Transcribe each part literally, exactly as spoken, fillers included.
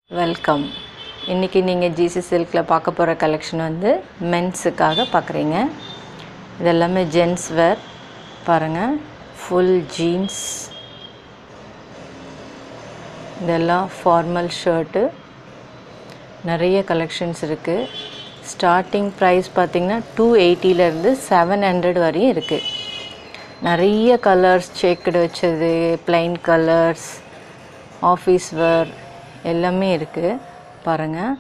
Welcome. இன்றைக்கி நீங்கள் GC சில்கில் பார்க்க போகிற கலெக்ஷன் வந்து மென்ஸுக்காக பார்க்குறீங்க. இதெல்லாமே ஜென்ஸ் வேர் பாருங்கள். ஃபுல் ஜீன்ஸ், இதெல்லாம் ஃபார்மல் ஷர்ட்டு, நிறைய கலெக்ஷன்ஸ் இருக்குது. ஸ்டார்டிங் ப்ரைஸ் பார்த்திங்கன்னா டூ எயிட்டிலேருந்து செவன் ஹண்ட்ரட் வரையும் இருக்குது. நிறைய கலர்ஸ், செக்குடு வச்சது, ப்ளைன் கலர்ஸ், ஆஃபீஸ் வேர் எல்லாமே இருக்குது பாருங்கள்.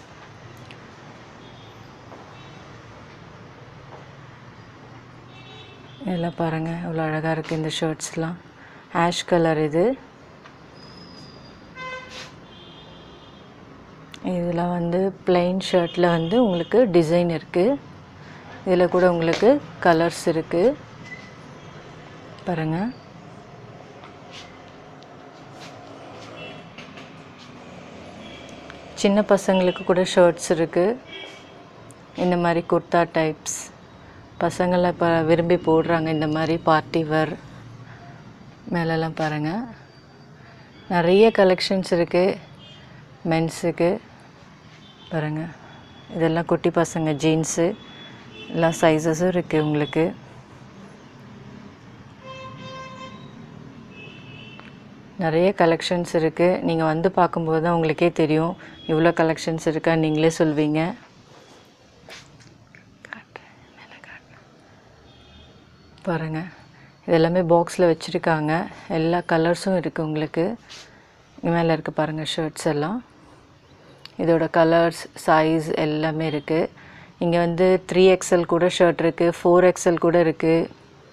இதெல்லாம் பாருங்கள் எவ்வளோ அழகாக இருக்குது இந்த ஷர்ட்ஸ்லாம். ஆஷ் கலர் இது. இதெல்லாம் வந்து ப்ளைன் ஷர்ட்டில் வந்து உங்களுக்கு டிசைன் இருக்குது. இதில் கூட உங்களுக்கு கலர்ஸ் இருக்குது பாருங்கள். சின்ன பசங்களுக்கு கூட ஷர்ட்ஸ் இருக்குது. இந்த மாதிரி குர்தா டைப்ஸ் பசங்களாம் இப்போ விரும்பி போடுறாங்க. இந்த மாதிரி பார்ட்டி வேர் மேலெல்லாம் பாருங்கள். நிறைய கலெக்ஷன்ஸ் இருக்குது மென்ஸுக்கு பாருங்கள். இதெல்லாம் குட்டி பசங்க ஜீன்ஸு, எல்லா சைஸஸும் இருக்குது உங்களுக்கு. நிறைய கலெக்ஷன்ஸ் இருக்குது. நீங்கள் வந்து பார்க்கும்போது தான் உங்களுக்கே தெரியும் இவ்வளோ கலெக்ஷன்ஸ் இருக்கா, நீங்களே சொல்வீங்க. பாருங்கள் இதெல்லாமே பாக்ஸில் வச்சுருக்காங்க. எல்லா கலர்ஸும் இருக்குது உங்களுக்கு. மேலே இருக்குது பாருங்கள் ஷர்ட்ஸ் எல்லாம். இதோட கலர்ஸ், சைஸ் எல்லாமே இருக்குது. இங்கே வந்து த்ரீ எக்ஸ்எல் கூட ஷர்ட் இருக்குது, ஃபோர் எக்ஸ்எல் கூட இருக்குது.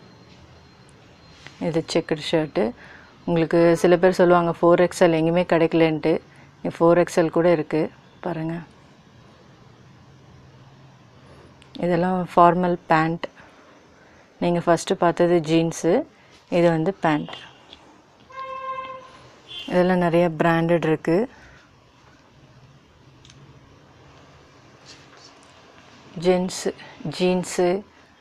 இது செக்குடு ஷர்ட்டு. உங்களுக்கு சில பேர் சொல்லுவாங்க ஃபோர் எக்ஸ்எல் எங்கேயுமே கிடைக்கலன்ட்டு. ஃபோர் எக்ஸ்எல் கூட இருக்குது பாருங்கள். இதெல்லாம் ஃபார்மல் பேண்ட். நீங்கள் ஃபஸ்ட்டு பார்த்தது ஜீன்ஸு, இது வந்து பேண்ட். இதெல்லாம் நிறைய பிராண்டட் இருக்குது. Gents jeans,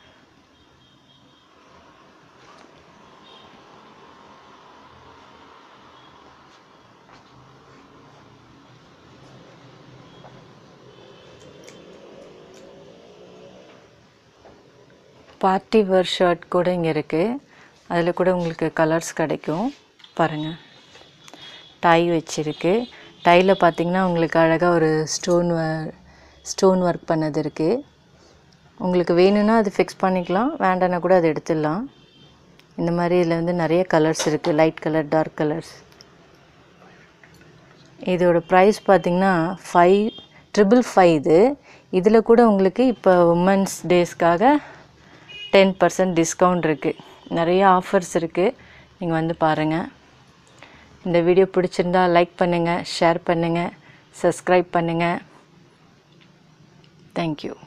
party wear shirt கூட இங்கே இருக்குது. அதில் கூட உங்களுக்கு கலர்ஸ் கிடைக்கும் பாருங்கள். டை வச்சுருக்கு. டையில் பார்த்திங்கன்னா உங்களுக்கு அழகாக ஒரு ஸ்டோன் ஸ்டோன் ஒர்க் பண்ணது இருக்குது. உங்களுக்கு வேணும்னா அது ஃபிக்ஸ் பண்ணிக்கலாம், வேண்டானா கூட அதை எடுத்துடலாம். இந்த மாதிரி இதில் வந்து நிறைய கலர்ஸ் இருக்குது, லைட் கலர், டார்க் கலர்ஸ். இதோட ப்ரைஸ் பார்த்திங்கன்னா ஃபைவ் ட்ரிபிள் ஃபைவ் இது. இதில் கூட உங்களுக்கு இப்போ உமன்ஸ் டேஸ்க்காக டென் பர்சன்ட் டிஸ்கவுண்ட் இருக்குது. நிறைய ஆஃபர்ஸ் இருக்குது. நீங்கள் வந்து பாருங்கள். இந்த வீடியோ பிடிச்சிருந்தா லைக் பண்ணுங்கள், ஷேர் பண்ணுங்கள், சப்ஸ்கிரைப் பண்ணுங்கள். தேங்க்யூ.